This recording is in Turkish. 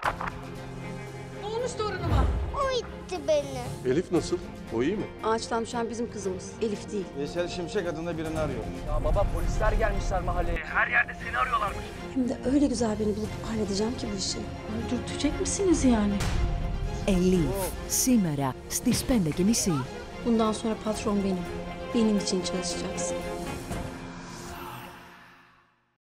Ne olmuş torunuma? O itti beni. Elif nasıl? O iyi mi? Ağaçtan düşen bizim kızımız. Elif değil. Veysel Şimşek adında birini arıyor. Ya baba polisler gelmişler mahalleye. Her yerde seni arıyorlarmış. Hem de öyle güzel birini bulup halledeceğim ki bu işi. Öldürtecek misiniz yani? Elif, σήμερα στις 5:30. Bundan sonra patron benim. Benim için çalışacaksın.